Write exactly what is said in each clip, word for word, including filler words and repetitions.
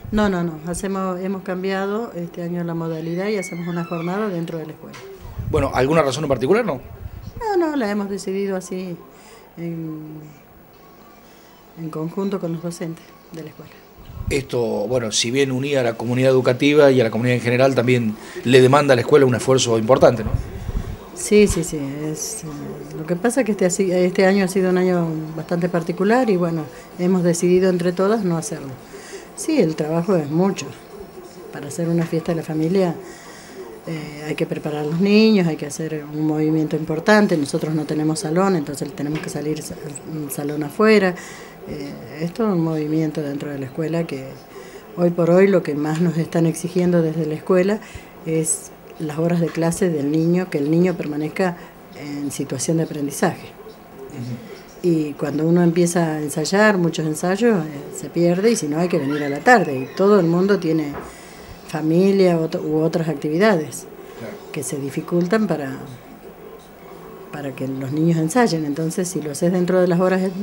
No, no, no. Hacemos, hemos cambiado este año la modalidad y hacemos una jornada dentro de la escuela. Bueno, ¿alguna razón en particular no? No, no, la hemos decidido así en, en conjunto con los docentes de la escuela. Esto, bueno, si bien unía a la comunidad educativa y a la comunidad en general, también le demanda a la escuela un esfuerzo importante, ¿no? Sí, sí, sí. Es, eh, lo que pasa es que este, este año ha sido un año bastante particular y bueno, hemos decidido entre todas no hacerlo. Sí, el trabajo es mucho. Para hacer una fiesta de la familia eh, hay que preparar a los niños, hay que hacer un movimiento importante. Nosotros no tenemos salón, entonces tenemos que salir un salón afuera. Eh, es todo un movimiento dentro de la escuela que hoy por hoy lo que más nos están exigiendo desde la escuela es las horas de clase del niño, que el niño permanezca en situación de aprendizaje. Uh-huh. Y cuando uno empieza a ensayar, muchos ensayos, eh, se pierde y si no hay que venir a la tarde. Y todo el mundo tiene familia otro, u otras actividades claro. que se dificultan para, para que los niños ensayen. Entonces, si lo haces dentro de las horas de,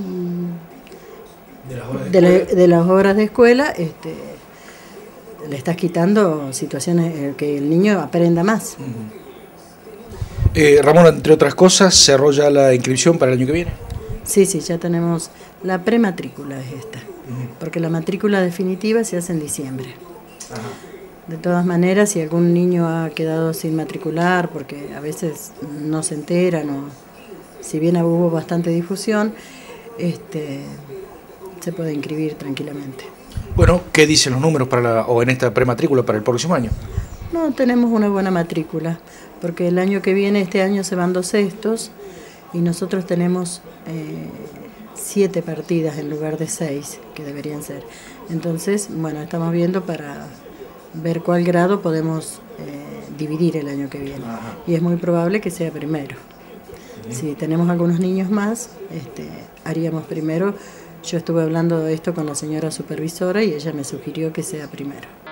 de, las, horas de, de, la, de las horas de escuela, este, le estás quitando situaciones eh, que el niño aprenda más. Uh-huh. eh, Ramón, entre otras cosas, ¿cerró ya la inscripción para el año que viene? Sí, sí, ya tenemos la prematrícula es esta, uh-huh. porque la matrícula definitiva se hace en diciembre. Uh-huh. De todas maneras, si algún niño ha quedado sin matricular, porque a veces no se enteran, o si bien hubo bastante difusión, este, se puede inscribir tranquilamente. Bueno, ¿qué dicen los números para la, o en esta prematrícula para el próximo año? No, tenemos una buena matrícula, porque el año que viene, este año se van dos sextos, y nosotros tenemos eh, siete partidas en lugar de seis, que deberían ser. Entonces, bueno, estamos viendo para ver cuál grado podemos eh, dividir el año que viene. Ajá. Y es muy probable que sea primero. Uh-huh. Si tenemos algunos niños más, este, haríamos primero. Yo estuve hablando de esto con la señora supervisora y ella me sugirió que sea primero.